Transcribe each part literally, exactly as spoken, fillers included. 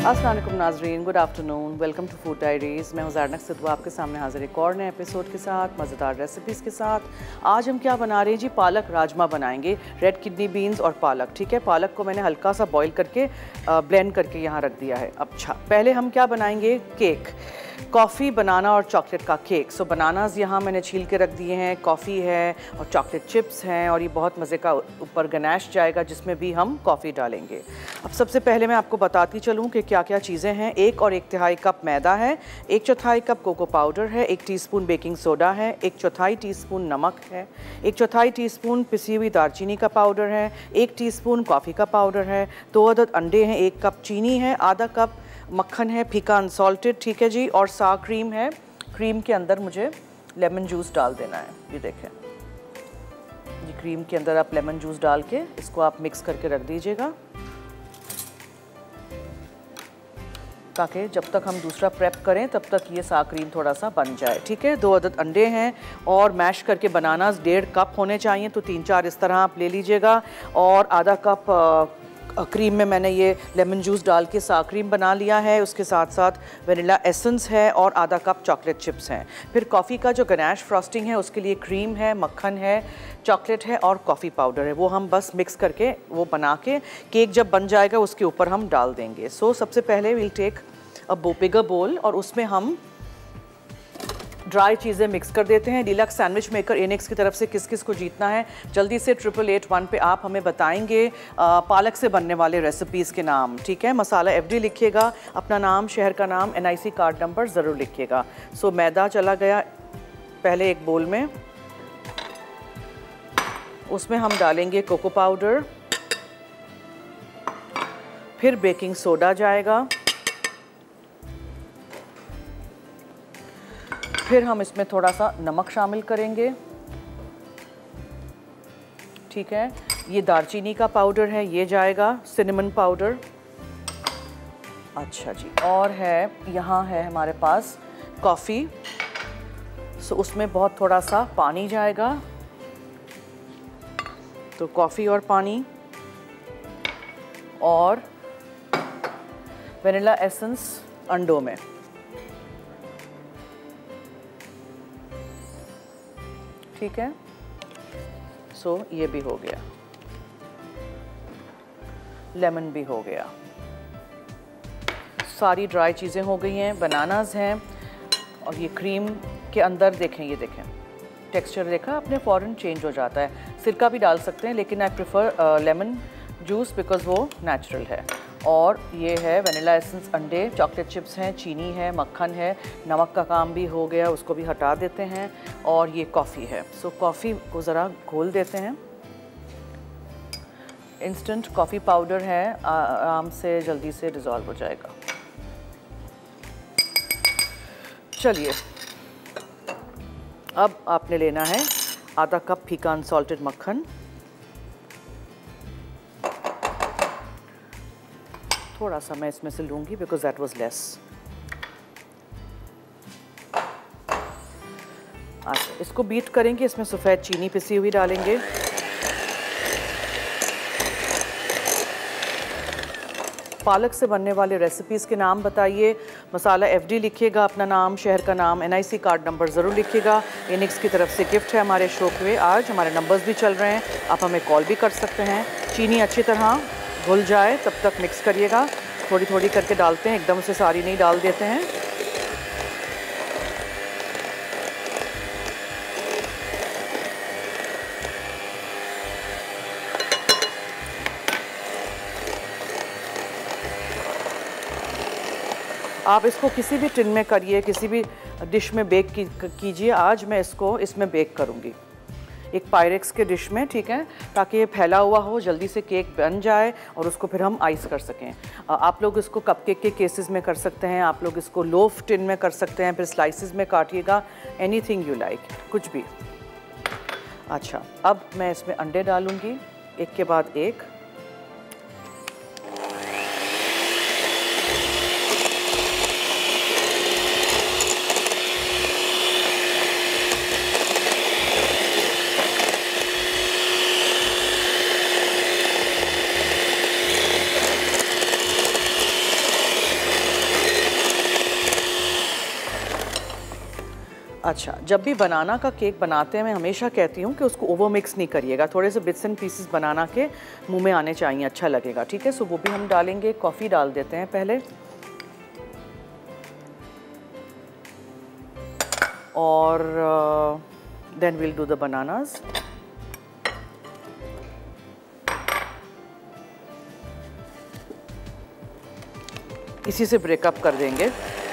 अस्सलाम वालेकुम नाज़रीन, good afternoon, welcome to food diaries. मैं हूं ज़ारनक सिद्दू आपके सामने हाज़िर एक और नए एपिसोड के साथ, मज़ेदार रेसिपीज़ के साथ। आज हम क्या बना रहे हैं जी? पालक राजमा बनाएंगे, रेड किडनी बीन्स और पालक। ठीक है, पालक को मैंने हल्का सा बॉईल करके ब्लेंड करके यहाँ रख दिया है। अच्छा, पहले हम क्या बनाएंगे? केक, कॉफ़ी, बनाना और चॉकलेट का केक। सो बनानाज यहाँ मैंने छील के रख दिए हैं, कॉफ़ी है और चॉकलेट चिप्स हैं, और ये बहुत मज़े का ऊपर गनैश जाएगा जिसमें भी हम कॉफ़ी डालेंगे। अब सबसे पहले मैं आपको बताती चलूँ कि क्या क्या चीज़ें हैं। एक और एक तिहाई कप मैदा है, एक चौथाई कप कोको पाउडर है, एक टीस्पून बेकिंग सोडा है, एक चौथाई टीस्पून नमक है, एक चौथाई टीस्पून पिसी हुई दालचीनी का पाउडर है, एक टीस्पून कॉफ़ी का पाउडर है, दो अदद अंडे हैं, एक कप चीनी है, आधा कप मक्खन है फीका अनसॉल्टेड, ठीक है जी, और सा क्रीम है। क्रीम के अंदर मुझे लेमन जूस डाल देना है। ये देखें, ये क्रीम के अंदर आप लेमन जूस डाल के इसको आप मिक्स करके रख दीजिएगा, ताकि जब तक हम दूसरा प्रेप करें तब तक ये सा क्रीम थोड़ा सा बन जाए। ठीक है, दो अदद अंडे हैं और मैश करके बनानास डेढ़ कप होने चाहिए, तो तीन चार इस तरह आप ले लीजिएगा। और आधा कप क्रीम में मैंने ये लेमन जूस डाल के सा क्रीम बना लिया है। उसके साथ साथ वनीला एसेंस है और आधा कप चॉकलेट चिप्स हैं। फिर कॉफ़ी का जो गनैश फ्रॉस्टिंग है उसके लिए क्रीम है, मक्खन है, चॉकलेट है और कॉफ़ी पाउडर है। वो हम बस मिक्स करके वो बना के केक जब बन जाएगा उसके ऊपर हम डाल देंगे। सो so, सबसे पहले विल टेक अ बिगर बोल और उसमें हम ड्राई चीज़ें मिक्स कर देते हैं। डीलक्स सैंडविच मेकर इनिक्स की तरफ से किस किस को जीतना है जल्दी से ट्रिपल एट वन पे आप हमें बताएंगे आ, पालक से बनने वाले रेसिपीज़ के नाम। ठीक है, मसाला एफडी लिखिएगा, अपना नाम, शहर का नाम, एनआईसी कार्ड नंबर ज़रूर लिखिएगा। सो मैदा चला गया पहले एक बोल में, उसमें हम डालेंगे कोको पाउडर, फिर बेकिंग सोडा जाएगा, फिर हम इसमें थोड़ा सा नमक शामिल करेंगे। ठीक है, ये दालचीनी का पाउडर है, ये जाएगा, सिनेमन पाउडर। अच्छा जी, और है यहाँ है हमारे पास कॉफ़ी, सो उसमें बहुत थोड़ा सा पानी जाएगा, तो कॉफ़ी और पानी, और वनीला एसेंस अंडों में। ठीक है, सो so, ये भी हो गया, लेमन भी हो गया, सारी ड्राई चीज़ें हो गई हैं। बनानास हैं और ये क्रीम के अंदर देखें, ये देखें टेक्सचर देखा आपने, फ़ौरन चेंज हो जाता है। सिरका भी डाल सकते हैं लेकिन I prefer lemon juice because वो नेचुरल है। और ये है वनीला एसेंस, अंडे, चॉकलेट चिप्स हैं, चीनी है, मक्खन है, नमक का काम भी हो गया, उसको भी हटा देते हैं, और ये कॉफ़ी है। सो कॉफ़ी को ज़रा घोल देते हैं। इंस्टेंट कॉफ़ी पाउडर है, आराम से जल्दी से डिज़ोल्व हो जाएगा। चलिए, अब आपने लेना है आधा कप फीका अनसॉल्टेड मक्खन, थोड़ा सा मैं इसमें से लूँगी बिकॉज दैट वाज लेस। अच्छा, इसको बीट करेंगे, इसमें सफ़ेद चीनी पिसी हुई डालेंगे, पालक से बनने वाले रेसिपीज़ के नाम बताइए, मसाला एफडी लिखिएगा, अपना नाम, शहर का नाम, एनआईसी कार्ड नंबर ज़रूर लिखिएगा। इनिक्स की तरफ से गिफ्ट है हमारे शो पे, आज हमारे नंबर्स भी चल रहे हैं, आप हमें कॉल भी कर सकते हैं। चीनी अच्छी तरह घुल जाए तब तक मिक्स करिएगा, थोड़ी थोड़ी करके डालते हैं, एकदम से सारी नहीं डाल देते हैं। आप इसको किसी भी टिन में करिए, किसी भी डिश में बेक कीजिए। आज मैं इसको इसमें बेक करूँगी, एक पायरेक्स के डिश में, ठीक है, ताकि ये फैला हुआ हो, जल्दी से केक बन जाए और उसको फिर हम आइस कर सकें। आप लोग इसको कपकेक के केसेस में कर सकते हैं, आप लोग इसको लोफ टिन में कर सकते हैं, फिर स्लाइसेस में काटिएगा, एनीथिंग यू लाइक, कुछ भी। अच्छा, अब मैं इसमें अंडे डालूँगी एक के बाद एक। अच्छा, जब भी बनाना का केक बनाते हैं मैं हमेशा कहती हूँ कि उसको ओवर मिक्स नहीं करिएगा, थोड़े से बिट्स एंड पीसेस बनाना के मुंह में आने चाहिए, अच्छा लगेगा। ठीक है, सो वो भी हम डालेंगे। कॉफ़ी डाल देते हैं पहले, और then will do the bananas. इसी से ब्रेकअप कर देंगे।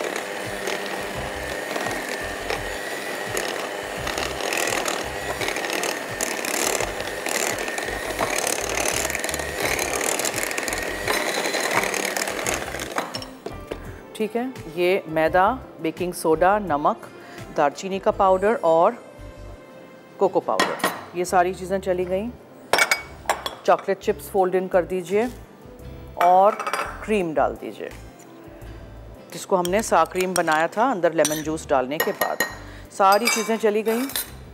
ठीक है, ये मैदा, बेकिंग सोडा, नमक, दालचीनी का पाउडर और कोको पाउडर, ये सारी चीज़ें चली गई। चॉकलेट चिप्स फोल्ड इन कर दीजिए और क्रीम डाल दीजिए, जिसको हमने सा क्रीम बनाया था अंदर लेमन जूस डालने के बाद। सारी चीज़ें चली गई।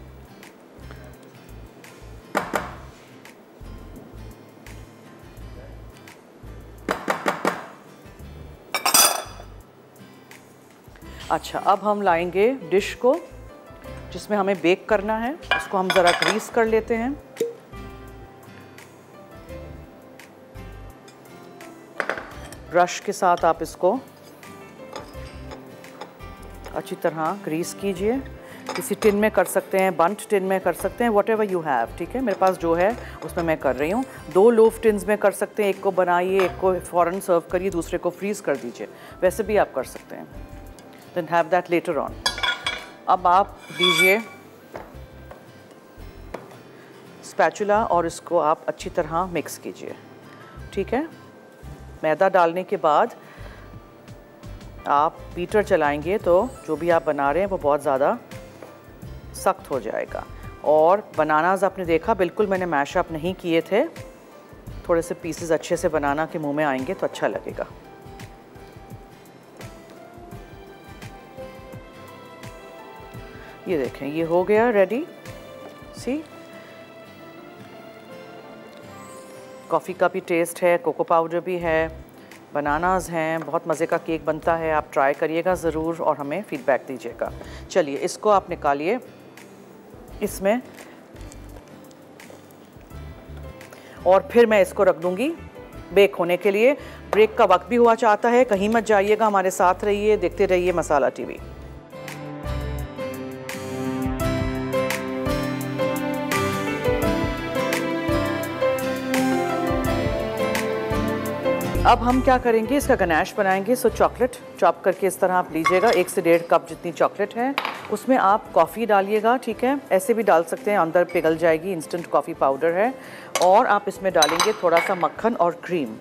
अच्छा, अब हम लाएंगे डिश को जिसमें हमें बेक करना है, उसको हम ज़रा ग्रीस कर लेते हैं। ब्रश के साथ आप इसको अच्छी तरह ग्रीस कीजिए। किसी टिन में कर सकते हैं, बंट टिन में कर सकते हैं, वट एवर यू हैव। ठीक है, मेरे पास जो है उसमें मैं कर रही हूँ। दो लोफ टिन्स में कर सकते हैं, एक को बनाइए, एक को फ़ौरन सर्व करिए, दूसरे को फ्रीज़ कर दीजिए, वैसे भी आप कर सकते हैं। Then have that later on. अब आप दीजिए स्पैचुला और इसको आप अच्छी तरह मिक्स कीजिए। ठीक है, मैदा डालने के बाद आप बीटर चलाएंगे तो जो भी आप बना रहे हैं वो बहुत ज़्यादा सख्त हो जाएगा। और बनानास आपने देखा बिल्कुल मैंने मैशअप नहीं किए थे, थोड़े से पीसेस अच्छे से बनाना के मुंह में आएंगे तो अच्छा लगेगा। ये देखें, ये हो गया रेडी। सी, कॉफ़ी का भी टेस्ट है, कोको पाउडर भी है, बनानास हैं, बहुत मज़े का केक बनता है। आप ट्राई करिएगा ज़रूर और हमें फीडबैक दीजिएगा। चलिए, इसको आप निकालिए इसमें, और फिर मैं इसको रख दूंगी बेक होने के लिए। ब्रेक का वक्त भी हुआ चाहता है, कहीं मत जाइएगा, हमारे साथ रहिए, देखते रहिए मसाला टीवी। अब हम क्या करेंगे, इसका गनाश बनाएंगे। सो चॉकलेट चॉप करके इस तरह आप लीजिएगा, एक से डेढ़ कप जितनी चॉकलेट है, उसमें आप कॉफ़ी डालिएगा। ठीक है, ऐसे भी डाल सकते हैं, अंदर पिघल जाएगी, इंस्टेंट कॉफ़ी पाउडर है। और आप इसमें डालेंगे थोड़ा सा मक्खन और क्रीम।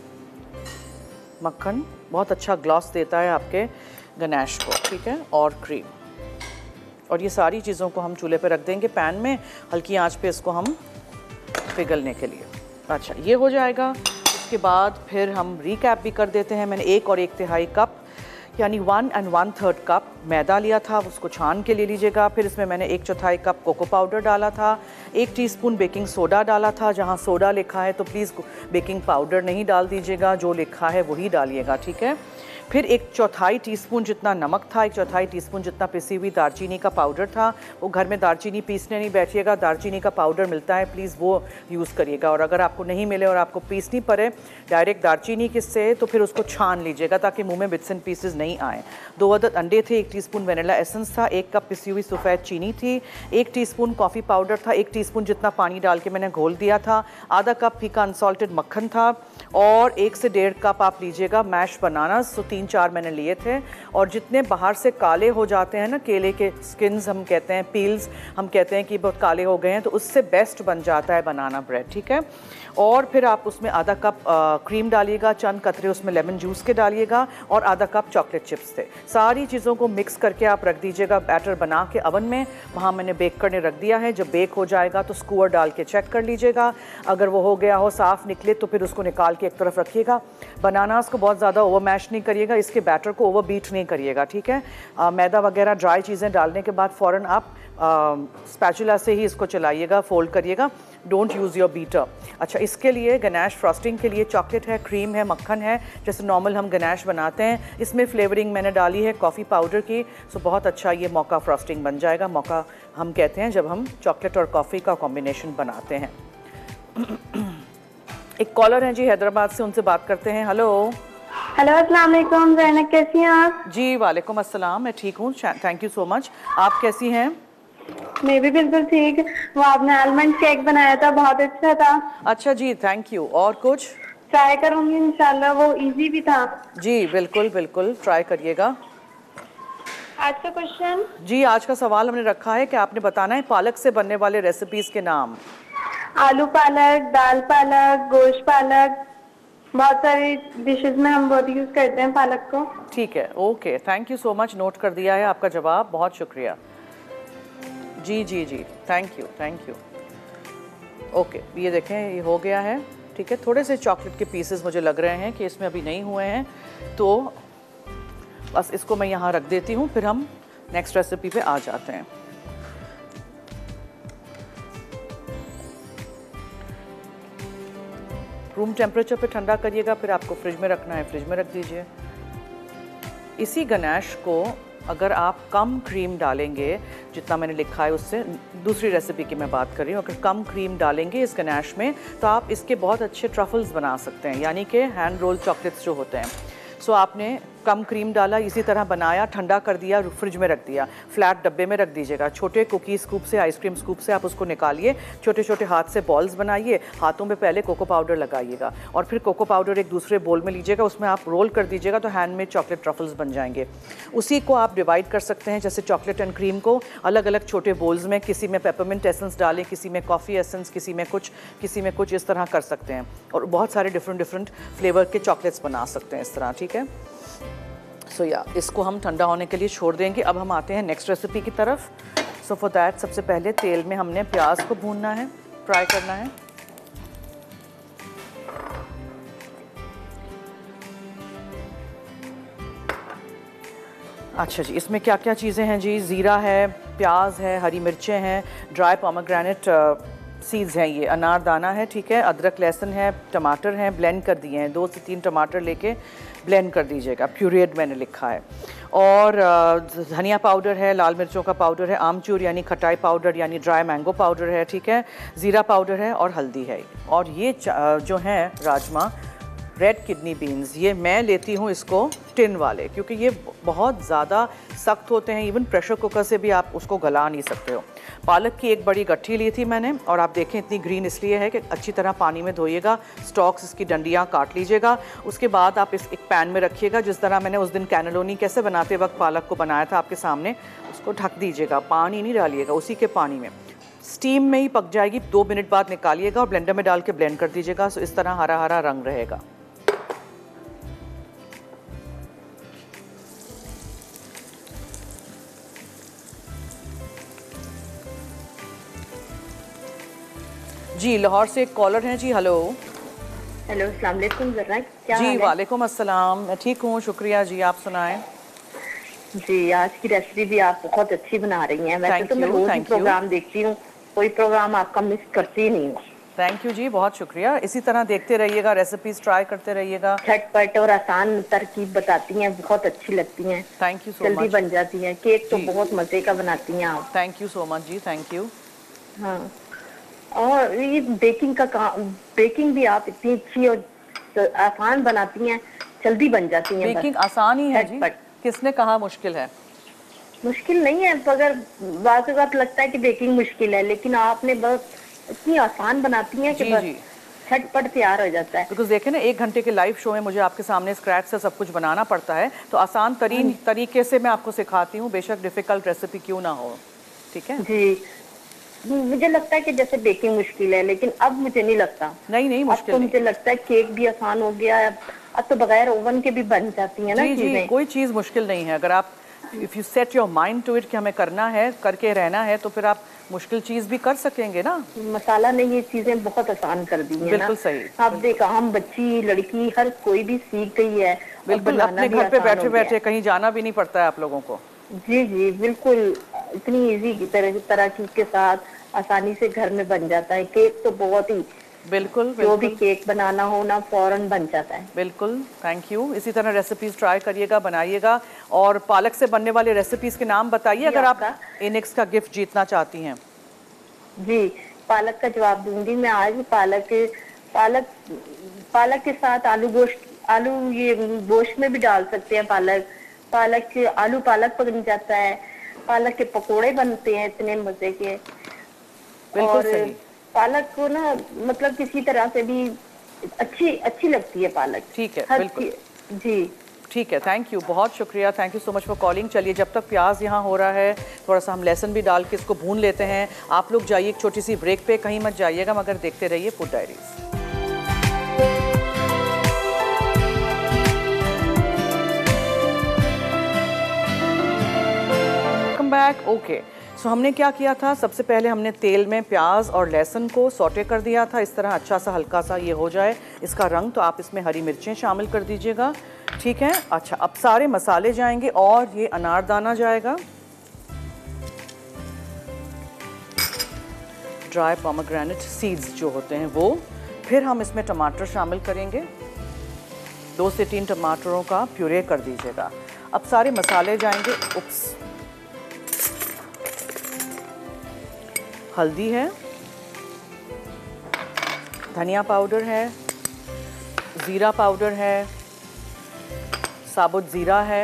मक्खन बहुत अच्छा ग्लॉस देता है आपके गनाश को। ठीक है, और क्रीम, और ये सारी चीज़ों को हम चूल्हे पे रख देंगे पैन में, हल्की आंच पे इसको हम पिघलने के लिए। अच्छा, ये हो जाएगा। उसके बाद फिर हम रिकैप भी कर देते हैं। मैंने एक और एक तिहाई कप यानी one and one third cup मैदा लिया था, उसको छान के ले लीजिएगा। फिर इसमें मैंने एक चौथाई कप कोको पाउडर डाला था, एक टीस्पून बेकिंग सोडा डाला था। जहाँ सोडा लिखा है तो प्लीज़ बेकिंग पाउडर नहीं डाल दीजिएगा, जो लिखा है वही डालिएगा। ठीक है, फिर एक चौथाई टीस्पून जितना नमक था, एक चौथाई टीस्पून जितना पिसी हुई दालचीनी का पाउडर था। वो घर में दालचीनी पीसने नहीं बैठिएगा, दालचीनी का पाउडर मिलता है, प्लीज़ वो यूज़ करिएगा। और अगर आपको नहीं मिले और आपको पीसनी पड़े डायरेक्ट दालचीनी किससे, तो फिर उसको छान लीजिएगा ताकि मुंह में बिट्स एंड पीसेस नहीं आए। दो अदद अंडे थे, एक टीस्पून वनीला एसेंस था, एक कप पिसी हुई सफ़ेद चीनी थी, एक टीस्पून कॉफ़ी पाउडर था, एक टीस्पून जितना पानी डाल के मैंने घोल दिया था, आधा कप फीका अनसॉल्टेड मक्खन था, और एक से डेढ़ कप आप लीजिएगा मैश बनानास। तो तीन चार मैंने लिए थे। और जितने बाहर से काले हो जाते हैं ना, केले के स्किन्स हम कहते हैं, पील्स हम कहते हैं कि बहुत काले हो गए हैं, तो उससे बेस्ट बन जाता है बनाना ब्रेड। ठीक है, और फिर आप उसमें आधा कप आ, क्रीम डालिएगा, चंद कतरे उसमें लेमन जूस के डालिएगा, और आधा कप चॉकलेट चिप्स थे। सारी चीज़ों को मिक्स करके आप रख दीजिएगा बैटर बना के अवन में। वहाँ मैंने बेक करने रख दिया है। जब बेक हो जाएगा तो स्कूअर डाल के चेक कर लीजिएगा, अगर वो हो गया हो, साफ़ निकले, तो फिर उसको निकाल के एक तरफ रखिएगा। बनानास को बहुत ज़्यादा ओवर मैश नहीं करिएगा, इसके बैटर को ओवर बीट नहीं करिएगा, ठीक है। आ, मैदा वगैरह ड्राई चीज़ें डालने के बाद फ़ौरन आप स्पैचुला से ही इसको चलाइएगा, फोल्ड करिएगा, डोंट यूज़ योर बीटर। अच्छा, इसके लिए गनाश फ्रॉस्टिंग के लिए चॉकलेट है, क्रीम है, मक्खन है, जैसे नॉर्मल हम गनाश बनाते हैं। इसमें फ्लेवरिंग मैंने डाली है कॉफ़ी पाउडर की, सो बहुत अच्छा ये मौका फ्रॉस्टिंग बन जाएगा। मौका हम कहते हैं जब हम चॉकलेट और कॉफ़ी का कॉम्बिनेशन बनाते हैं। एक कॉलर हैं जी हैदराबाद से, उनसे बात करते हैं। हेलो हेलो, अस्सलाम वालेकुम। ज़ैनब कैसी हैं आप? जी वालेकुम अस्सलाम, मैं ठीक हूँ, थैंक यू सो मच। आप कैसी हैं? मैं भी बिल्कुल ठीक। वो आपने आलमंड केक बनाया था, बहुत अच्छा था। अच्छा जी, थैंक यू। और कुछ ट्राई करूंगी इंशाल्लाह, वो इजी भी था। जी बिल्कुल बिल्कुल, ट्राई करिएगा। आज का क्वेश्चन जी, आज का सवाल हमने रखा है कि आपने बताना है पालक से बनने वाले रेसिपीज़ के नाम। आलू पालक, दाल पालक, गोश्त पालक, बहुत सारी डिशेस में हम बहुत यूज़ करते हैं पालक को। ठीक है, okay, thank you so much. Note कर दिया है आपका जवाब, बहुत शुक्रिया। जी जी जी, thank you thank you. Okay, ये देखें, ये हो गया है, ठीक है। थोड़े से चॉकलेट के पीसेस मुझे लग रहे हैं कि इसमें अभी नहीं हुए हैं, तो बस इसको मैं यहाँ रख देती हूँ, फिर हम नेक्स्ट रेसिपी पे आ जाते हैं। रूम टेम्परेचर पे ठंडा करिएगा, फिर आपको फ्रिज में रखना है, फ्रिज में रख दीजिए। इसी गनाश को अगर आप कम क्रीम डालेंगे, जितना मैंने लिखा है उससे, दूसरी रेसिपी की मैं बात कर रही हूँ, अगर कम क्रीम डालेंगे इस गनाश में तो आप इसके बहुत अच्छे ट्रफल्स बना सकते हैं, यानी कि हैंड रोल चॉकलेट्स जो होते हैं। सो आपने कम क्रीम डाला, इसी तरह बनाया, ठंडा कर दिया, फ्रिज में रख दिया, फ्लैट डब्बे में रख दीजिएगा। छोटे कुकी स्कूप से, आइसक्रीम स्कूप से आप उसको निकालिए, छोटे छोटे हाथ से बॉल्स बनाइए, हाथों में पहले कोको पाउडर लगाइएगा और फिर कोको पाउडर एक दूसरे बोल में लीजिएगा, उसमें आप रोल कर दीजिएगा, तो हैंडमेड चॉकलेट ट्रफल्स बन जाएंगे। उसी को आप डिवाइड कर सकते हैं, जैसे चॉकलेट एंड क्रीम को अलग अलग छोटे बोल्स में, किसी में पेपरमिंट एसेंस डालें, किसी में कॉफ़ी एसेंस, किसी में कुछ किसी में कुछ इस तरह कर सकते हैं, और बहुत सारे डिफरेंट डिफरेंट फ्लेवर के चॉकलेट्स बना सकते हैं इस तरह, ठीक है। सो so, या yeah, इसको हम ठंडा होने के लिए छोड़ देंगे। अब हम आते हैं नेक्स्ट रेसिपी की तरफ। सो फॉर दैट सबसे पहले तेल में हमने प्याज को भूनना है, फ्राई करना है। अच्छा जी, इसमें क्या क्या चीज़ें हैं जी? ज़ीरा है, प्याज है, हरी मिर्चें हैं, ड्राई पोमेग्रेनेट सीड्स हैं, ये अनारदाना है, ठीक है, अदरक लहसुन है, टमाटर हैं, ब्लेंड कर दिए हैं, दो से तीन टमाटर लेके ब्लेंड कर दीजिएगा, प्यूरेड मैंने लिखा है। और धनिया पाउडर है, लाल मिर्चों का पाउडर है, आमचूर यानी खटाई पाउडर यानी ड्राई मैंगो पाउडर है, ठीक है, ज़ीरा पाउडर है और हल्दी है। और ये जो हैं राजमा रेड किडनी बीन्स, ये मैं लेती हूँ इसको टिन वाले, क्योंकि ये बहुत ज़्यादा सख्त होते हैं, इवन प्रेशर कुकर से भी आप उसको गला नहीं सकते हो। पालक की एक बड़ी गट्ठी ली थी मैंने, और आप देखें इतनी ग्रीन इसलिए है कि अच्छी तरह पानी में धोइएगा, स्टॉक्स इसकी डंडियाँ काट लीजिएगा। उसके बाद आप इस एक पैन में रखिएगा, जिस तरह मैंने उस दिन कैनेलोनी कैसे बनाते वक्त पालक को बनाया था आपके सामने, उसको ढक दीजिएगा, पानी नहीं डालिएगा, उसी के पानी में स्टीम में ही पक जाएगी। दो मिनट बाद निकालिएगा और ब्लेंडर में डाल के ब्लेंड कर दीजिएगा, सो इस तरह हरा हरा रंग रहेगा। जी, लाहौर से एक कॉलर हैं जी। हेलो हेलो, अस्सलाम वालेकुम। जरा क्या जी, वालेकुम अस्सलाम, मैं ठीक हूँ, शुक्रिया जी, आप सुनाएं। जी, आज की रेसिपी भी आप बहुत अच्छी बना रही हैं। वैसे तो मैं रोज ही प्रोग्राम देखती हूँ, कोई प्रोग्राम आपका मिस करती ही नहीं हूँ। थैंक यू जी, बहुत शुक्रिया। इसी तरह देखते रहिएगा, रेसिपीज ट्राई करते रहिएगा। झटपट और आसान तरकीब बताती हैं, बहुत अच्छी लगती हैं। Thank you so much. जल्दी बन जाती हैं। केक तो बहुत मजे का बनाती हैं आप। थैंक यू सो मच जी, थैंक यू। हाँ, और ये बेकिंग का काम, बेकिंग भी आप इतनी अच्छी और आसान बनाती हैं, जल्दी बन जाती हैं। बेकिंग आसान ही है जी, किसने कहा मुश्किल है? मुश्किल नहीं है, मगर बात बात लगता है कि बेकिंग मुश्किल है, लेकिन आपने बस इतनी आसान बनाती हैं कि बस झटपट तैयार हो जाता है। बिकॉज देखें ना, एक घंटे के लाइव शो में मुझे आपके सामने स्क्रैच से सब कुछ बनाना पड़ता है, तो आसान तरीन तरीके से मैं आपको सिखाती हूँ, बेशक डिफिकल्ट रेसिपी क्यों ना हो, ठीक है जी। मुझे लगता है कि जैसे बेकिंग मुश्किल है, लेकिन अब मुझे नहीं लगता। नहीं नहीं, मुश्किल अब तो मुझे लगता है केक भी आसान हो गया है, अब तो बगैर ओवन के भी बन जाती है ना चीजें। कोई चीज मुश्किल नहीं है, अगर आप if you set your mind to it कि हमें करना है, करके रहना है, तो फिर आप मुश्किल चीज भी कर सकेंगे ना। मसाला ने ये चीजें बहुत आसान कर दी है। बिल्कुल सही। आप देखा, हम बच्ची लड़की हर कोई भी सीख गई है। बिल्कुल, अपने घर पे बैठे बैठे कहीं जाना भी नहीं पड़ता है आप लोगों को। जी जी बिल्कुल, इतनी इजी की तरह तरह चीज के साथ आसानी से घर में बन जाता है। केक तो बहुत ही, बिल्कुल जो भी केक बनाना हो ना फौरन बन जाता है। बिल्कुल, थैंक यू। इसी तरह रेसिपीज ट्राई करिएगा, बनाइएगा। और पालक से बनने वाली रेसिपीज के नाम बताइए अगर आप इनिक्स का गिफ्ट जीतना चाहती हैं। जी, पालक का जवाब दूंगी मैं आज। पालक पालक पालक के साथ आलू गोश्त, आलू ये गोश्त में भी डाल सकते हैं। पालक पालक के आलू पालक बन जाता है। पालक के पकोड़े बनते हैं इतने मजे के। बिल्कुल सही। पालक को ना मतलब किसी तरह से भी अच्छी अच्छी लगती है पालक। ठीक है, बिल्कुल जी ठीक है, थैंक यू, बहुत शुक्रिया, thank you so much for calling. चलिए, जब तक प्याज यहाँ हो रहा है, थोड़ा सा हम लहसुन भी डाल के इसको भून लेते हैं। आप लोग जाइए एक छोटी सी ब्रेक पे, कहीं मत जाइएगा, मगर देखते रहिए food diaries. Welcome back. Okay, so so, हमने क्या किया था, सबसे पहले हमने तेल में प्याज और लहसुन को सौटे कर दिया था। इस तरह अच्छा सा हल्का सा ये हो जाए इसका रंग, तो आप इसमें हरी मिर्चें शामिल कर दीजिएगा। ठीक है, अच्छा, अब सारे मसाले जाएंगे और ये अनारदाना जाएगा, ड्राई पोमेग्रेनेट सीड्स जो होते हैं वो। फिर हम इसमें टमाटर शामिल करेंगे, दो से तीन टमाटरों का प्यूरे कर दीजिएगा। अब सारे मसाले जाएंगे। उप्स, हल्दी है, धनिया पाउडर है, ज़ीरा पाउडर है, साबुत ज़ीरा है,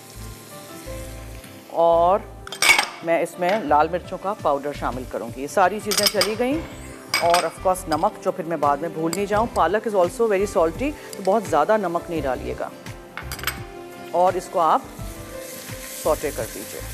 और मैं इसमें लाल मिर्चों का पाउडर शामिल करूंगी। ये सारी चीज़ें चली गई, और ऑफ कोर्स नमक, जो फिर मैं बाद में भूल नहीं जाऊं। पालक इज़ ऑल्सो वेरी सॉल्टी, तो बहुत ज़्यादा नमक नहीं डालिएगा। और इसको आप सौटे कर दीजिए।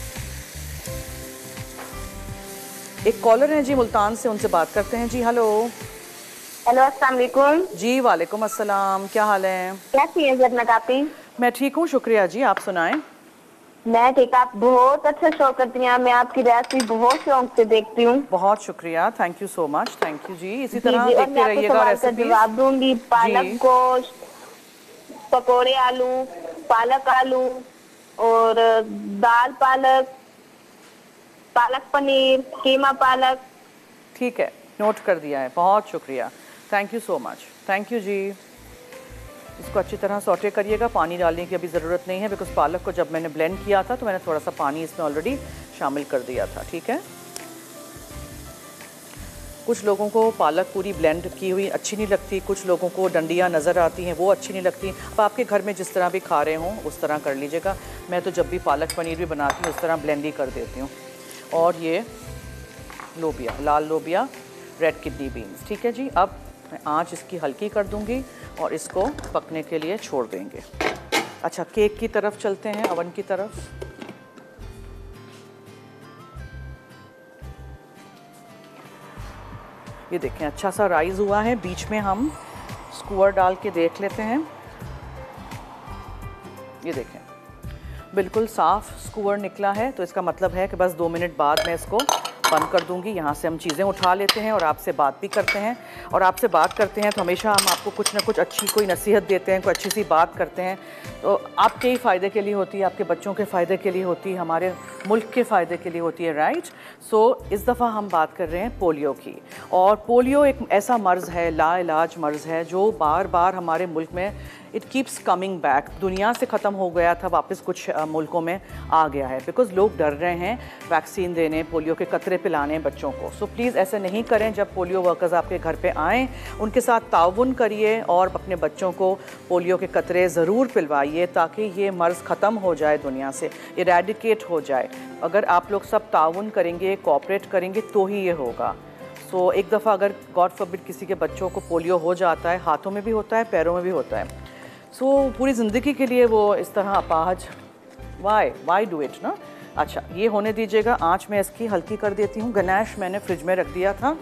एक कॉलर है जी मुल्तान से, उनसे बात करते हैं जी। हेलो हेलो, अस्सलाम वालेकुम। जी वालेकुम अस्सलाम, क्या हाल है? कैसी हैं जन्नत आप? मैं ठीक हूँ, शुक्रिया जी, आप सुनाएं। मैं ठीक, आप बहुत अच्छा शो करती हैं। मैं आपकी रेसिपी बहुत शौक से देखती हूँ। बहुत शुक्रिया, thank you so much, thank you जी। इसी तरह देखते रहिएगा रेसिपी। जवाब दूंगी। पालक गोश्त, पकोड़े आलू, पालक आलू, और दाल पालक, पालक पनीर, कीमा पालक। ठीक है, नोट कर दिया है, बहुत शुक्रिया, thank you so much, thank you जी। इसको अच्छी तरह सौटे करिएगा, पानी डालने की अभी ज़रूरत नहीं है, बिकॉज पालक को जब मैंने ब्लेंड किया था तो मैंने थोड़ा सा पानी इसमें ऑलरेडी शामिल कर दिया था। ठीक है, कुछ लोगों को पालक पूरी ब्लेंड की हुई अच्छी नहीं लगती, कुछ लोगों को डंडियाँ नज़र आती हैं, वो अच्छी नहीं लगती। अब आपके घर में जिस तरह भी खा रहे हों उस तरह कर लीजिएगा। मैं तो जब भी पालक पनीर भी बनाती हूँ उस तरह ब्लेंड ही कर देती हूँ। और ये लोबिया, लाल लोबिया, रेड किडनी बीन्स। ठीक है जी, अब मैं आँच इसकी हल्की कर दूंगी और इसको पकने के लिए छोड़ देंगे। अच्छा, केक की तरफ चलते हैं, अवन की तरफ। ये देखें, अच्छा सा राइज हुआ है। बीच में हम स्क्वायर डाल के देख लेते हैं। ये देखें, बिल्कुल साफ स्क्वायर निकला है, तो इसका मतलब है कि बस दो मिनट बाद मैं इसको बंद कर दूंगी। यहाँ से हम चीज़ें उठा लेते हैं और आपसे बात भी करते हैं। और आपसे बात करते हैं तो हमेशा हम आपको कुछ ना कुछ अच्छी कोई नसीहत देते हैं, कोई अच्छी सी बात करते हैं, तो आपके ही फ़ायदे के लिए होती है, आपके बच्चों के फ़ायदे के लिए होती है, हमारे मुल्क के फ़ायदे के लिए होती है, राइट। सो इस दफ़ा हम बात कर रहे हैं पोलियो की। और पोलियो एक ऐसा मर्ज़ है, लाइलाज मर्ज़ है, जो बार बार हमारे मुल्क में इट कीप्स कमिंग बैक। दुनिया से ख़त्म हो गया था, वापस कुछ मुल्कों में आ गया है, बिकॉज़ लोग डर रहे हैं वैक्सीन देने, पोलियो के कतरे पिलाने बच्चों को। सो प्लीज़ ऐसे नहीं करें। जब पोलियो वर्कर्स आपके घर पे आएँ, उनके साथ ताउन करिए और अपने बच्चों को पोलियो के कतरे ज़रूर पिलवाइए, ताकि ये मर्ज़ ख़त्म हो जाए, दुनिया से इरेडिकेट हो जाए। अगर आप लोग सब ताउन करेंगे, कोऑपरेट करेंगे, तो ही ये होगा। सो so, एक दफ़ा अगर गॉड फॉरबिड किसी के बच्चों को पोलियो हो जाता है, हाथों में भी होता है, पैरों में भी होता है, सो so, पूरी ज़िंदगी के लिए वो इस तरह अपाहज, वाई वाई डू इट ना। अच्छा, ये होने दीजिएगा। आँच में इसकी हल्की कर देती हूँ। गनाश मैंने फ्रिज में रख दिया था।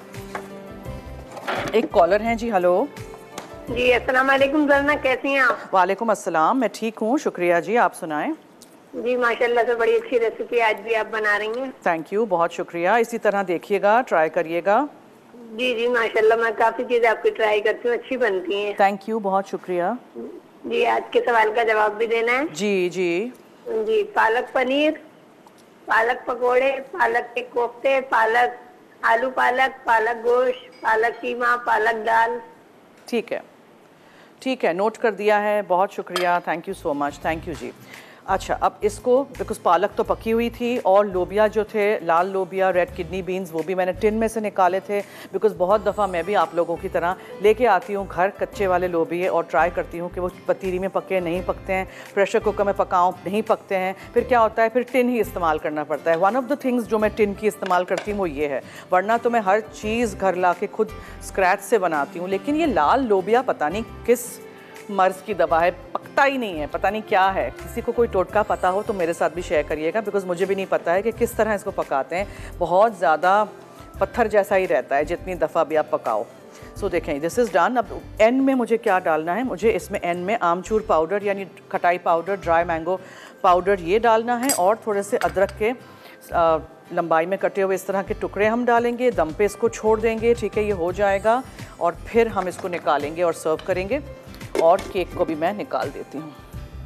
एक कॉलर हैं जी। हेलो जी, अस्सलाम वालेकुम। जरना, कैसी हैं आप? वालेकुम अस्सलाम, मैं ठीक हूँ, शुक्रिया जी, आप सुनाएं। जी माशाल्लाह से बड़ी अच्छी रेसिपी आज भी आप बना रही हैं। थैंक यू, बहुत शुक्रिया। इसी तरह देखिएगा, ट्राई करिएगा। जी जी माशाल्लाह, मैं काफी चीजें आपकी ट्राई करती हूँ, अच्छी बनती हैं। थैंक यू, बहुत शुक्रिया। जी आज के सवाल का जवाब भी देना है। जी जी जी पालक पनीर, पालक पकोड़े, पालक के कोफ्ते, पालक आलू पालक, पालक गोश्त, पालक कीमा, पालक दाल। ठीक है, ठीक है, नोट कर दिया है, बहुत शुक्रिया, thank you so much, thank you जी। अच्छा, अब इसको, बिकॉज पालक तो पकी हुई थी और लोबिया जो थे, लाल लोबिया, रेड किडनी बीन्स, वो भी मैंने टिन में से निकाले थे, बिकॉज बहुत दफ़ा मैं भी आप लोगों की तरह लेके आती हूँ घर कच्चे वाले लोबिये और ट्राई करती हूँ कि वो पतीली में पके नहीं पकते हैं, प्रेशर कुकर में पकाऊँ नहीं पकते हैं, फिर क्या होता है, फिर टिन ही इस्तेमाल करना पड़ता है। वन ऑफ द थिंग्स जो मैं टिन की इस्तेमाल करती हूँ वो ये है, वरना तो मैं हर चीज़ घर ला के खुद स्क्रैच से बनाती हूँ। लेकिन ये लाल लोबिया पता नहीं किस मर्ज़ की दवा है, पकता ही नहीं है, पता नहीं क्या है। किसी को कोई टोटका पता हो तो मेरे साथ भी शेयर करिएगा, बिकॉज मुझे भी नहीं पता है कि किस तरह इसको पकाते हैं। बहुत ज़्यादा पत्थर जैसा ही रहता है जितनी दफ़ा भी आप पकाओ। सो so, देखें, दिस इज़ डन। अब एंड में मुझे क्या डालना है, मुझे इसमें एंड में आमचूर पाउडर यानी खटाई पाउडर, ड्राई मैंगो पाउडर ये डालना है और थोड़े से अदरक के आ, लंबाई में कटे हुए इस तरह के टुकड़े हम डालेंगे। दम पे इसको छोड़ देंगे, ठीक है, ये हो जाएगा और फिर हम इसको निकालेंगे और सर्व करेंगे। और केक को भी मैं निकाल देती हूँ।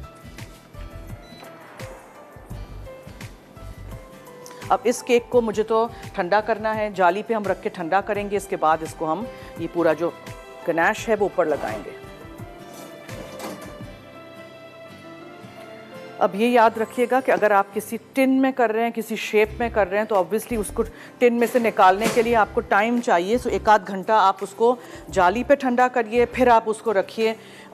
अब इस केक को मुझे तो ठंडा करना है, जाली पे हम रख के ठंडा करेंगे। इसके बाद इसको हम ये पूरा जो गनाश है वो ऊपर लगाएंगे। अब ये याद रखिएगा कि अगर आप किसी टिन में कर रहे हैं, किसी शेप में कर रहे हैं, तो ऑब्वियसली उसको टिन में से निकालने के लिए आपको टाइम चाहिए। सो एक आध घंटा आप उसको जाली पे ठंडा करिए, फिर आप उसको रखिए,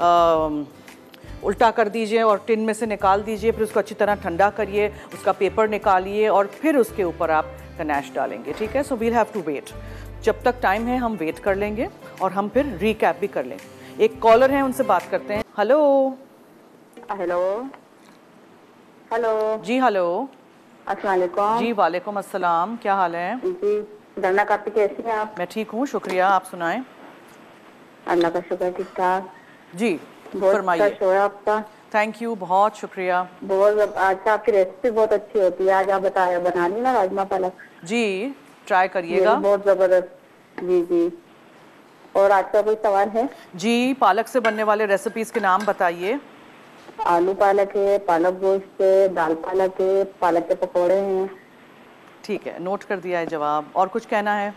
उल्टा कर दीजिए और टिन में से निकाल दीजिए, फिर उसको अच्छी तरह ठंडा करिए, उसका पेपर निकालिए और फिर उसके ऊपर आप गनाश डालेंगे, ठीक है। So we'll have to wait, जब तक टाइम है हम वेट कर लेंगे और हम फिर रिकैप भी कर लेंगे। एक कॉलर है, उनसे बात करते हैं। हेलो हेलो हेलो जी, हेलो, अस्सलाम वालेकुम। जी वालेकुम अस्सलाम, क्या हाल है? जी धरना काफी, कैसी हैं आप? मैं ठीक हूँ, शुक्रिया, आप सुनाएं। अल्लाह का शुक्र, ठीक ठाक जी, फरमाइए। बहुत शो है आपका। थैंक यू, बहुत शुक्रिया। बहुत अच्छा, आपकी रेसिपी बहुत अच्छी होती है। आज आप बताया बना ली ना राजमा पालक? जी, ट्राई करिएगा, बहुत जबरदस्त। जी जी, और आज का कोई सवाल है? जी, पालक से बनने वाले रेसिपीज के नाम बताइए। आलू पालक है, पालक गोश्त है, दाल पालक है, पालक के पकौड़े हैं। ठीक है, नोट कर दिया है जवाब। और कुछ कहना है?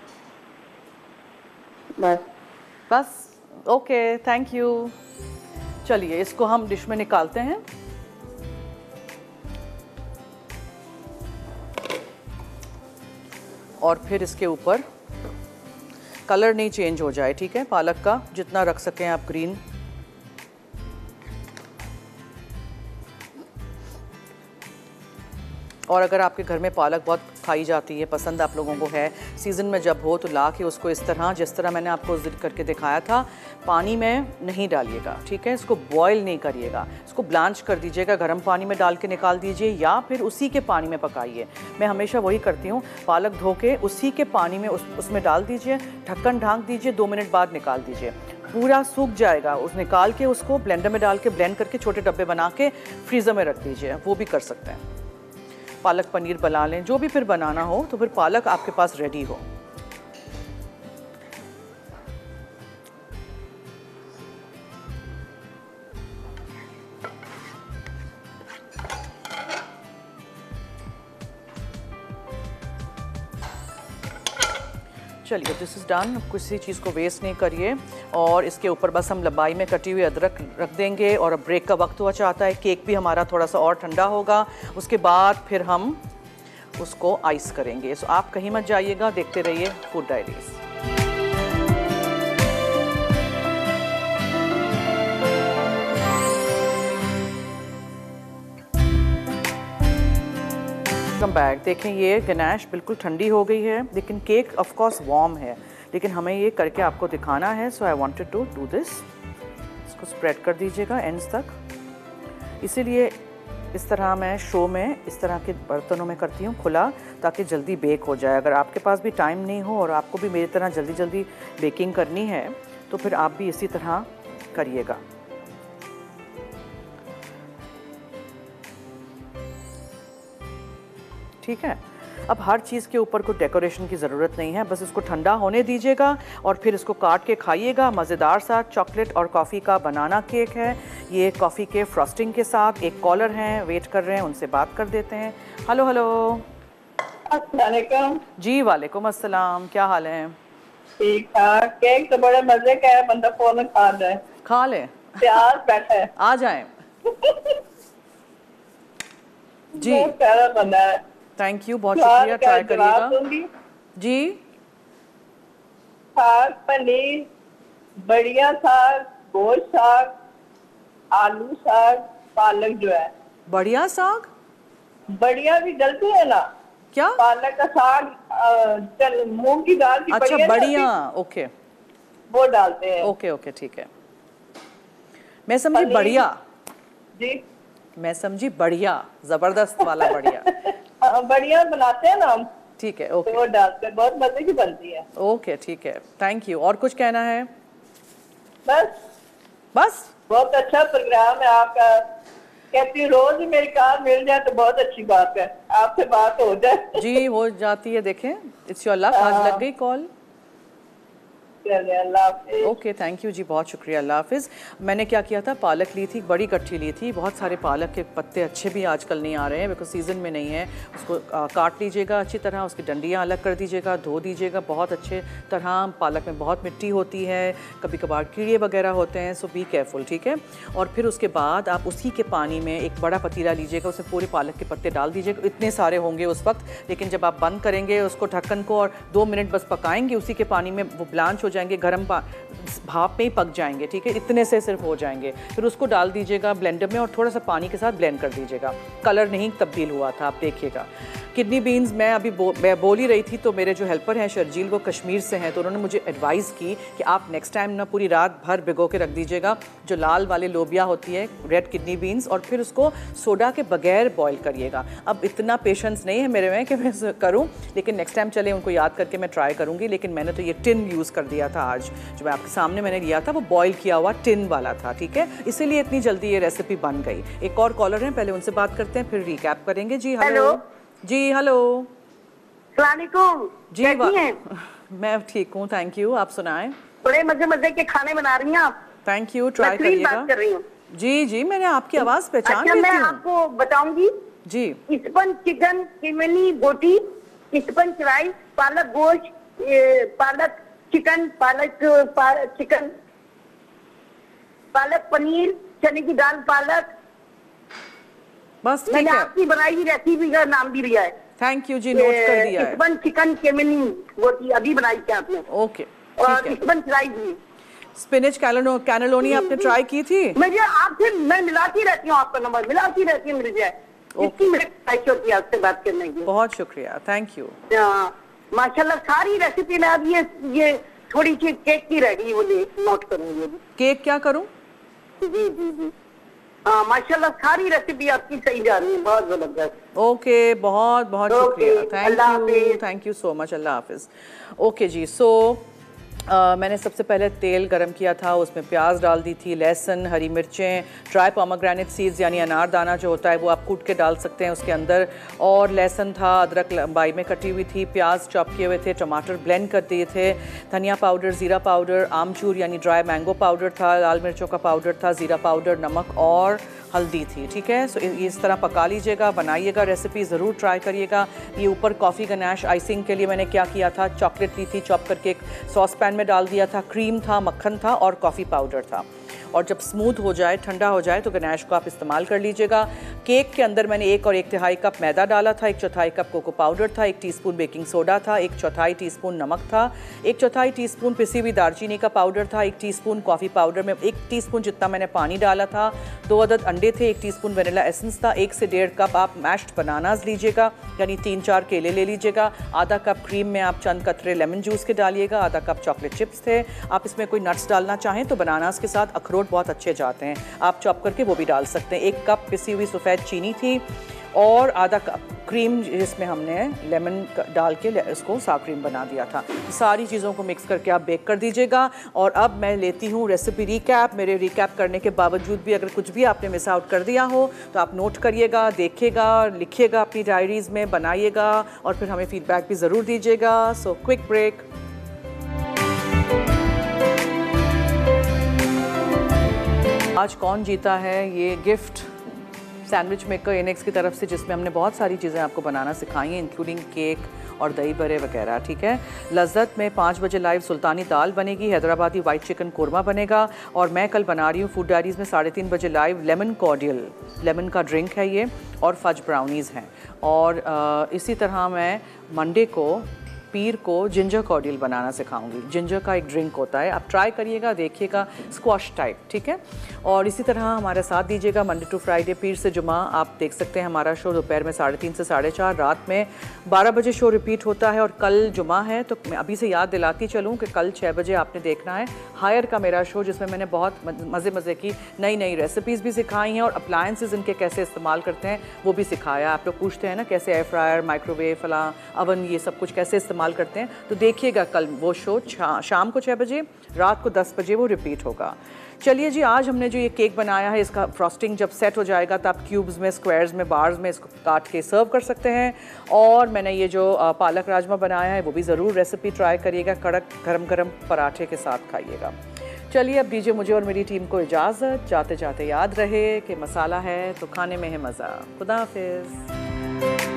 बस बस, ओके, थैंक यू। चलिए इसको हम डिश में निकालते हैं। और फिर इसके ऊपर कलर नहीं चेंज हो जाए, ठीक है, पालक का जितना रख सकें आप ग्रीन। और अगर आपके घर में पालक बहुत खाई जाती है, पसंद आप लोगों को है, सीज़न में जब हो तो ला के उसको इस तरह, जिस तरह मैंने आपको जिक्र करके दिखाया था, पानी में नहीं डालिएगा, ठीक है, इसको बॉयल नहीं करिएगा, इसको ब्लांच कर दीजिएगा, गर्म पानी में डाल के निकाल दीजिए या फिर उसी के पानी में पकाइए। मैं हमेशा वही करती हूँ, पालक धो के उसी के पानी में उस उसमें डाल दीजिए, ढक्कन ढाँक दीजिए, दो मिनट बाद निकाल दीजिए, पूरा सूख जाएगा। उस निकाल के उसको ब्लेंडर में डाल के ब्लेंड करके छोटे डब्बे बना के फ्रीज़र में रख दीजिए, वो भी कर सकते हैं। पालक पनीर बना लें, जो भी फिर बनाना हो, तो फिर पालक आपके पास रेडी हो। चलिए, दिस इज़ डन। किसी चीज़ को वेस्ट नहीं करिए और इसके ऊपर बस हम लंबाई में कटी हुई अदरक रख देंगे। और अब ब्रेक का वक्त हुआ चाहता है, केक भी हमारा थोड़ा सा और ठंडा होगा, उसके बाद फिर हम उसको आइस करेंगे। सो आप कहीं मत जाइएगा, देखते रहिए फूड डायरीज। कम बैक, देखें ये गनाश बिल्कुल ठंडी हो गई है, लेकिन केक ऑफ कोर्स वार्म है, लेकिन हमें ये करके आपको दिखाना है। So I wanted to do this. इसको स्प्रेड कर दीजिएगा एंड्स तक। इसीलिए इस तरह मैं शो में इस तरह के बर्तनों में करती हूँ खुला, ताकि जल्दी बेक हो जाए। अगर आपके पास भी टाइम नहीं हो और आपको भी मेरी तरह जल्दी जल्दी बेकिंग करनी है, तो फिर आप भी इसी तरह करिएगा। ठीक है। अब हर चीज़ के ऊपर कोई डेकोरेशन की ज़रूरत नहीं है, बस इसको ठंडा होने दीजिएगा और फिर इसको काट के खाइएगा मज़ेदार सा। चॉकलेट और कॉफ़ी का बनाना केक है ये, कॉफ़ी के फ्रॉस्टिंग के साथ। एक कॉलर हैं, वेट कर रहे हैं, उनसे बात कर देते हैं। Hello hello. अस्सलाम वालेकुम। जी वालेकुम अस्सलाम, क्या हाल है? ठीक ठाक। केक तो बड़े मजे का है, बंदा फौरन खा जाए। खा लें, प्यार बैठा है। आ जाएं। जी बहुत प्यारा बना है। थैंक यू, बहुत शुक्रिया, ट्राई करिएगा। जी साग पनीर, बढ़िया साग, गोश्त साग, आलू साग, पालक जो है। बढ़िया साग? बढ़िया भी डलती है ना क्या? पालक का साग, चल मूंग की दाल की। अच्छा बढ़िया, ओके वो डालते हैं। ओके ओके ठीक है, मैं समझी बढ़िया। जी मैं समझी बढ़िया, जबरदस्त वाला बढ़िया। बढ़िया बनाते हैं ना हम। ठीक है ओके, तो वो डालते हैं, बहुत मजे की बनती है। ओके ठीक है, थैंक यू। और कुछ कहना है? बस बस बहुत अच्छा प्रोग्राम है आपका। कहती हूँ रोज ही मेरी कार मिल जाए तो बहुत अच्छी बात है, आपसे बात हो जाए। जी हो जाती है, देखें इट्स योर लक, आज लग गई कॉल। ओके थैंक यू जी, बहुत शुक्रिया, अल्लाह हाफिज़। मैंने क्या किया था, पालक ली थी, बड़ी कट्ठी ली थी। बहुत सारे पालक के पत्ते अच्छे भी आजकल नहीं आ रहे हैं बिकॉज सीज़न में नहीं है। उसको आ, काट लीजिएगा अच्छी तरह, उसकी डंडियाँ अलग कर दीजिएगा, धो दीजिएगा बहुत अच्छे तरह। पालक में बहुत मिट्टी होती है, कभी कभार कीड़े वगैरह होते हैं, सो बी केयरफुल, ठीक है। और फिर उसके बाद आप उसी के पानी में एक बड़ा पतीला लीजिएगा, उसमें पूरे पालक के पत्ते डाल दीजिएगा। इतने सारे होंगे उस वक्त, लेकिन जब आप बंद करेंगे उसको ढक्कन को और दो मिनट बस पकाएंगे उसी के पानी में, वो ब्लांच हो जाएंगे, गर्म भाप में ही पक जाएंगे, ठीक है। इतने से सिर्फ हो जाएंगे। फिर उसको डाल दीजिएगा ब्लेंडर में और थोड़ा सा पानी के साथ ब्लेंड कर दीजिएगा। कलर नहीं तब्दील हुआ था, आप देखिएगा। किडनी बीन्स मैं अभी बो, मैं बोल ही रही थी, तो मेरे जो हेल्पर हैं शर्जील, वो कश्मीर से हैं, तो उन्होंने मुझे एडवाइस की कि आप नेक्स्ट टाइम ना पूरी रात भर भिगो के रख दीजिएगा जो लाल वाले लोबिया होती है, रेड किडनी बीन्स, और फिर उसको सोडा के बगैर बॉईल करिएगा। अब इतना पेशेंस नहीं है मेरे में कि मैं करूं, लेकिन नेक्स्ट टाइम चले उनको याद करके मैं ट्राई करूंगी। लेकिन मैंने तो ये टिन यूज़ कर दिया था आज, जो मैं आपके सामने मैंने लिया था वो बॉईल किया हुआ टिन वाला था, ठीक है। इसीलिए इतनी जल्दी ये रेसिपी बन गई। एक और कॉलर हैं, पहले उनसे बात करते हैं फिर रिकैप करेंगे। जी हेलो। जी हेलो। सलामुअलैकुम। जी हैं? मैं ठीक हूँ, थैंक यू। आप सुनाएं। बड़े मजे मजे के खाने बना रही हैं आप। थैंक यू, ट्राई करिएगा। बात कर रही हूँ। जी जी, मैंने आपकी आवाज़ पहचान अच्छा, लेती मैं हूँ। आपको बताऊंगी जी। स्पंज चिकन, किमनी बोटी, स्पंज राइस, पालक गोश्त, पालक चिकन, पालक पालक चिकन, पालक पनीर, चने की दाल पालक। बस ठीक मैंने है, आपकी बनाई हुई रेसिपी का नाम भी लिया है। थैंक यू जी, नोट कर दिया है। स्पंज चिकन केमनी बोटी अभी बनाई थी आपने। ओके और ठीक है। स्पंज राइस भी। स्पिनच कैनो कैनलोनी आपने ट्राई की थी? मुझे आपसे मैं मिलाती रहती हूँ, आपका नंबर मिलाती रहती हूँ, मिल जाए। इसकी मेरी ख्वाहिश होती है आपसे बात करने की। बहुत शुक्रिया, थैंक यू। माशाल्लाह सारी रेसिपी में अब ये ये थोड़ी सी केक की रह गई, वो नोट करूंगी। केक क्या करूं? जी जी जी हाँ, माशाल्लाह सारी रेसिपी आपकी सही जा रही है, बहुत जबरदस्त। ओके, बहुत बहुत शुक्रिया, thank you, thank you so much, अल्लाह हाफिज। ओके जी, सो Uh, मैंने सबसे पहले तेल गरम किया था, उसमें प्याज डाल दी थी, लहसुन, हरी मिर्चें, ड्राई पोमेग्रेनेट सीड्स यानी अनार दाना जो होता है वो आप कूट के डाल सकते हैं उसके अंदर, और लहसुन था, अदरक लंबाई में कटी हुई थी, प्याज चॉप किए हुए थे, टमाटर ब्लेंड कर दिए थे, धनिया पाउडर, ज़ीरा पाउडर, आमचूर यानी ड्राई मैंगो पाउडर था, लाल मिर्चों का पाउडर था, ज़ीरा पाउडर, नमक और हल्दी थी, ठीक है। सो इस तरह पका लीजिएगा, बनाइएगा, रेसिपी ज़रूर ट्राई करिएगा। ये ऊपर कॉफ़ी गनाश आइसिंग के लिए मैंने क्या किया था, चॉकलेट ली थी, चॉप करके एक सॉस पैन में डाल दिया था, क्रीम था, मक्खन था और कॉफ़ी पाउडर था। और जब स्मूथ हो जाए, ठंडा हो जाए, तो गनाश को आप इस्तेमाल कर लीजिएगा। केक के अंदर मैंने एक और एक तिहाई कप मैदा डाला था, एक चौथाई कप कोको पाउडर था, एक टीस्पून बेकिंग सोडा था, एक चौथाई टीस्पून नमक था, एक चौथाई टीस्पून पिसी हुई दालचीनी का पाउडर था, एक टीस्पून कॉफ़ी पाउडर में एक टीस्पून जितना मैंने पानी डाला था, दो अदद अंडे थे, एक टीस्पून वनीला एसेंस था, एक से डेढ़ कप आप मैश्ड बनानास लीजिएगा यानी तीन चार केले ले लीजिएगा, आधा कप क्रीम में आप चंद कतरे लेमन जूस के डालिएगा, आधा कप चॉकलेट चिप्स थे। आप इसमें कोई नट्स डालना चाहें तो बनानास के साथ अखरोट बहुत अच्छे जाते हैं, आप चॉप करके वो भी डाल सकते हैं। एक कप पिसी हुई सफ़ेद चीनी थी और आधा कप क्रीम जिसमें हमने लेमन डाल के इसको साव क्रीम बना दिया था। सारी चीज़ों को मिक्स करके आप बेक कर दीजिएगा। और अब मैं लेती हूँ रेसिपी रिकैप। मेरे रिकैप करने के बावजूद भी अगर कुछ भी आपने मिस आउट कर दिया हो तो आप नोट करिएगा, देखिएगा, लिखिएगा अपनी डायरीज़ में, बनाइएगा और फिर हमें फीडबैक भी ज़रूर दीजिएगा। So quick break. आज कौन जीता है ये गिफ्ट सैंडविच मेकर इनेक्स की तरफ से, जिसमें हमने बहुत सारी चीज़ें आपको बनाना सिखाई हैं, इंक्लूडिंग केक और दही बड़े वगैरह, ठीक है। लज्जत में पाँच बजे लाइव सुल्तानी दाल बनेगी, हैदराबादी वाइट चिकन कोरमा बनेगा। और मैं कल बना रही हूँ फूड डायरीज़ में साढ़े तीन बजे लाइव लेमन कॉर्डियल, लेमन का ड्रिंक है ये, और फज ब्राउनीज़ हैं। और आ, इसी तरह मैं मंडे को पीर को जिंजर कॉर्डियल बनाना सिखाऊंगी। जिंजर का एक ड्रिंक होता है, आप ट्राई करिएगा, देखिएगा, स्क्वाश टाइप, ठीक है। और इसी तरह हमारे साथ दीजिएगा मंडे टू फ्राइडे, पीर से जुमा। आप देख सकते हैं हमारा शो दोपहर में साढ़े तीन से साढ़े चार, रात में बारह बजे शो रिपीट होता है। और कल जुमा है तो मैं अभी से याद दिलाती चलूँ कि कल छः बजे आपने देखना है हायर का मेरा शो, जिसमें मैंने बहुत मज़े मज़े की नई नई रेसिपीज़ भी सिखाई हैं और अप्लायंसेज इनके कैसे इस्तेमाल करते हैं वो भी सिखाया। आप लोग पूछते हैं ना कैसे एयर फ्रायर, माइक्रोवेव, फला अवन, ये सब कुछ कैसे इस्तेमाल करते हैं, तो देखिएगा कल वो शो शाम को छः बजे, रात को दस बजे वो रिपीट होगा। चलिए जी, आज हमने जो ये केक बनाया है, इसका फ्रॉस्टिंग जब सेट हो जाएगा तो आप क्यूब्स में, स्क्वायर्स में, बार्स में इसको काट के सर्व कर सकते हैं। और मैंने ये जो पालक राजमा बनाया है वो भी ज़रूर रेसिपी ट्राई करिएगा, कड़क गरम गरम पराठे के साथ खाइएगा। चलिए अब दीजिए मुझे और मेरी टीम को इजाज़त। जाते जाते याद रहे कि मसाला है तो खाने में है मज़ा। खुदा हाफिज़।